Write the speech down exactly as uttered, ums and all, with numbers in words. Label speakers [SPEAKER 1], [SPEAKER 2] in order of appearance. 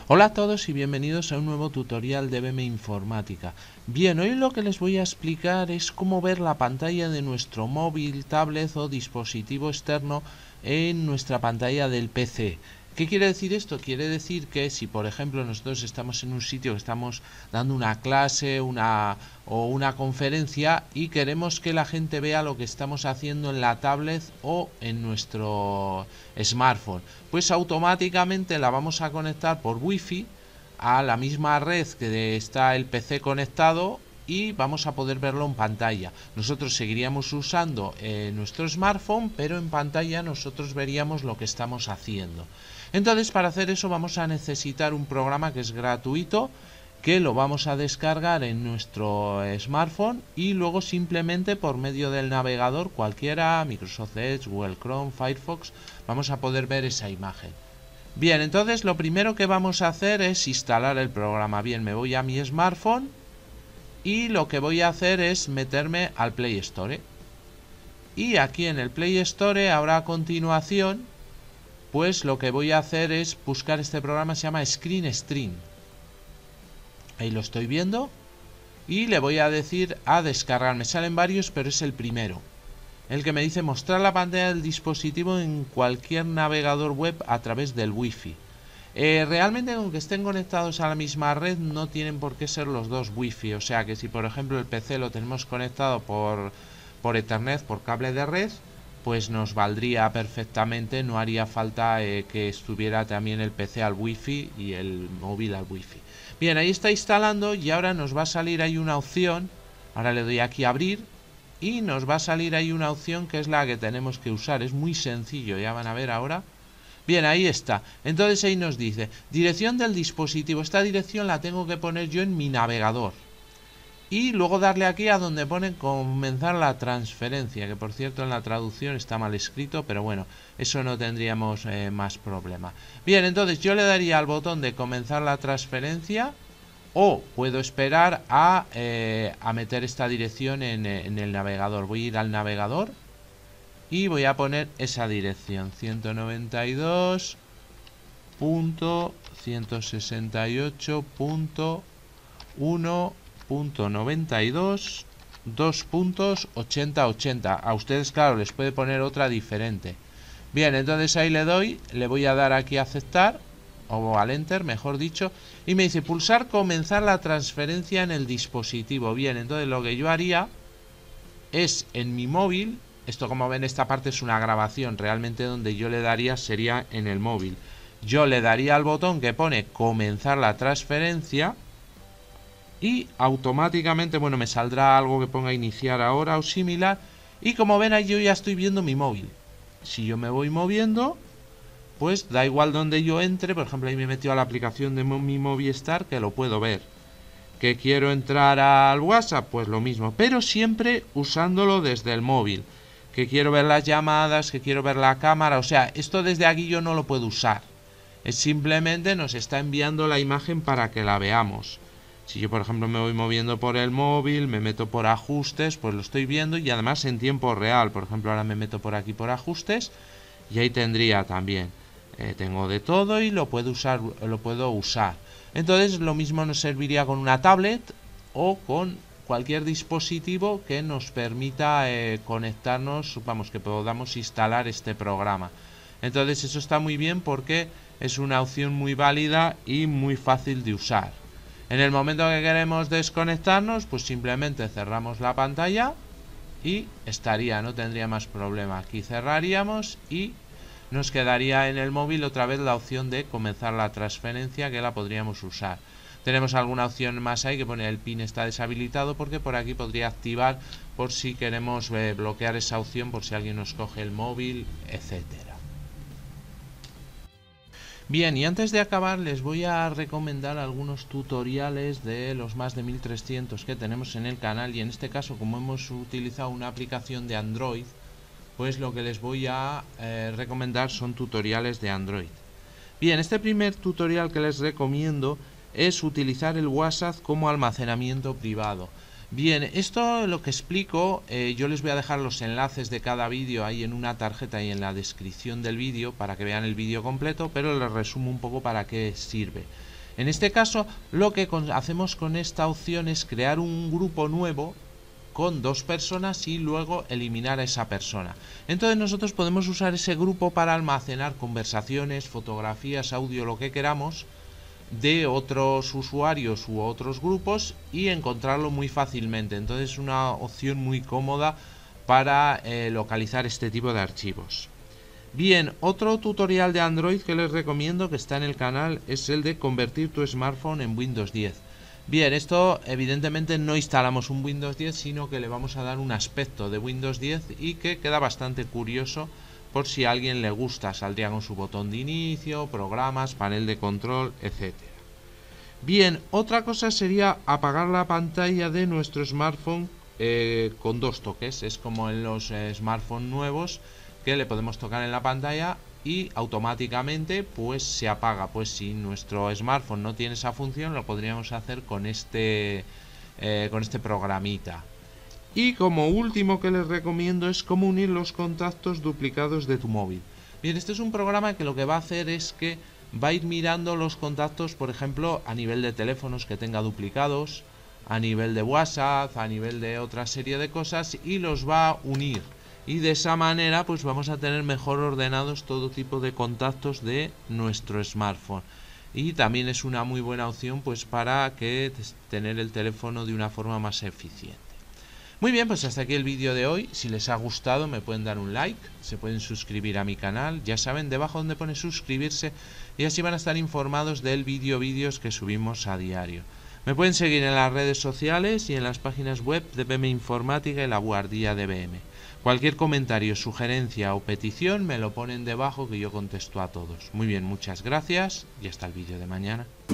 [SPEAKER 1] Hola a todos y bienvenidos a un nuevo tutorial de B M Informática. Bien, hoy lo que les voy a explicar es cómo ver la pantalla de nuestro móvil, tablet o dispositivo externo en nuestra pantalla del P C. ¿Qué quiere decir esto? Quiere decir que si por ejemplo nosotros estamos en un sitio que estamos dando una clase una, o una conferencia y queremos que la gente vea lo que estamos haciendo en la tablet o en nuestro smartphone, pues automáticamente la vamos a conectar por Wi-Fi a la misma red que está el P C conectado y vamos a poder verlo en pantalla. Nosotros seguiríamos usando eh, nuestro smartphone, pero en pantalla nosotros veríamos lo que estamos haciendo. Entonces, para hacer eso vamos a necesitar un programa que es gratuito, que lo vamos a descargar en nuestro smartphone y luego simplemente por medio del navegador cualquiera, Microsoft Edge, Google Chrome, Firefox, vamos a poder ver esa imagen. Bien, entonces lo primero que vamos a hacer es instalar el programa. Bien, me voy a mi smartphone y lo que voy a hacer es meterme al Play Store. Y aquí en el Play Store, ahora a continuación, pues lo que voy a hacer es buscar este programa, se llama Screen Stream. Ahí lo estoy viendo y le voy a decir a descargar. Me salen varios, pero es el primero, el que me dice mostrar la pantalla del dispositivo en cualquier navegador web a través del Wi-Fi. Eh, realmente, aunque estén conectados a la misma red, no tienen por qué ser los dos Wi-Fi. O sea que si por ejemplo el P C lo tenemos conectado por, por Ethernet, por cable de red, pues nos valdría perfectamente, no haría falta eh, que estuviera también el P C al Wi-Fi y el móvil al Wi-Fi. Bien, ahí está instalando y ahora nos va a salir ahí una opción. Ahora le doy aquí a abrir y nos va a salir ahí una opción que es la que tenemos que usar. Es muy sencillo, ya van a ver ahora. Bien, ahí está. Entonces ahí nos dice dirección del dispositivo. Esta dirección la tengo que poner yo en mi navegador. Y luego darle aquí a donde pone comenzar la transferencia, que por cierto en la traducción está mal escrito, pero bueno, eso no tendríamos eh, más problema. Bien, entonces yo le daría al botón de comenzar la transferencia o puedo esperar a, eh, a meter esta dirección en, en el navegador. Voy a ir al navegador y voy a poner esa dirección, ciento noventa y dos punto ciento sesenta y ocho punto uno punto noventa y dos dos puntos ochenta ochenta. A ustedes claro les puede poner otra diferente. Bien, entonces ahí le doy, le voy a dar aquí a aceptar o al enter, mejor dicho, y me dice pulsar comenzar la transferencia en el dispositivo. Bien, entonces lo que yo haría es en mi móvil, esto como ven esta parte es una grabación, realmente donde yo le daría sería en el móvil. Yo le daría al botón que pone comenzar la transferencia y automáticamente, bueno, me saldrá algo que ponga iniciar ahora o similar. Y como ven ahí yo ya estoy viendo mi móvil. Si yo me voy moviendo, pues da igual donde yo entre. Por ejemplo, ahí me he metido a la aplicación de mi Movistar, que lo puedo ver. Que quiero entrar al WhatsApp, pues lo mismo, pero siempre usándolo desde el móvil. Que quiero ver las llamadas, que quiero ver la cámara, o sea, esto desde aquí yo no lo puedo usar. Es simplemente nos está enviando la imagen para que la veamos. Si yo por ejemplo me voy moviendo por el móvil, me meto por ajustes, pues lo estoy viendo y además en tiempo real. Por ejemplo ahora me meto por aquí por ajustes y ahí tendría también. Eh, tengo de todo y lo puedo usar, lo puedo usar. Entonces lo mismo nos serviría con una tablet o con cualquier dispositivo que nos permita eh, conectarnos, vamos, que podamos instalar este programa. Entonces eso está muy bien porque es una opción muy válida y muy fácil de usar. En el momento que queremos desconectarnos, pues simplemente cerramos la pantalla y estaría, no tendría más problema. Aquí cerraríamos y nos quedaría en el móvil otra vez la opción de comenzar la transferencia, que la podríamos usar. Tenemos alguna opción más ahí que pone el pin está deshabilitado, porque por aquí podría activar por si queremos eh, bloquear esa opción, por si alguien nos coge el móvil, etcétera. Bien, y antes de acabar les voy a recomendar algunos tutoriales de los más de mil trescientos que tenemos en el canal, y en este caso como hemos utilizado una aplicación de Android, pues lo que les voy a eh, recomendar son tutoriales de Android. Bien, este primer tutorial que les recomiendo es utilizar el WhatsApp como almacenamiento privado. Bien, esto lo que explico, eh, yo les voy a dejar los enlaces de cada vídeo ahí en una tarjeta y en la descripción del vídeo para que vean el vídeo completo, pero les resumo un poco para qué sirve. En este caso, lo que con, hacemos con esta opción es crear un grupo nuevo con dos personas y luego eliminar a esa persona. Entonces nosotros podemos usar ese grupo para almacenar conversaciones, fotografías, audio, lo que queramos, de otros usuarios u otros grupos y encontrarlo muy fácilmente. Entonces es una opción muy cómoda para eh, localizar este tipo de archivos. Bien, otro tutorial de Android que les recomiendo, que está en el canal, es el de convertir tu smartphone en Windows diez. Bien, esto evidentemente no instalamos un Windows diez, sino que le vamos a dar un aspecto de Windows diez y que queda bastante curioso. Por si a alguien le gusta, saldría con su botón de inicio, programas, panel de control, etcétera. Bien, otra cosa sería apagar la pantalla de nuestro smartphone eh, con dos toques. Es como en los eh, smartphones nuevos, que le podemos tocar en la pantalla y automáticamente pues se apaga. Pues si nuestro smartphone no tiene esa función, lo podríamos hacer con este, eh, con este programita. Y como último que les recomiendo es cómo unir los contactos duplicados de tu móvil. Bien, este es un programa que lo que va a hacer es que va a ir mirando los contactos, por ejemplo, a nivel de teléfonos que tenga duplicados, a nivel de WhatsApp, a nivel de otra serie de cosas, y los va a unir. Y de esa manera pues vamos a tener mejor ordenados todo tipo de contactos de nuestro smartphone. Y también es una muy buena opción pues para que tener el teléfono de una forma más eficiente. Muy bien, pues hasta aquí el vídeo de hoy. Si les ha gustado me pueden dar un like, se pueden suscribir a mi canal, ya saben, debajo donde pone suscribirse, y así van a estar informados del vídeo vídeos que subimos a diario. Me pueden seguir en las redes sociales y en las páginas web de B M Informática y la Buhardilla de B M. Cualquier comentario, sugerencia o petición me lo ponen debajo, que yo contesto a todos. Muy bien, muchas gracias y hasta el vídeo de mañana.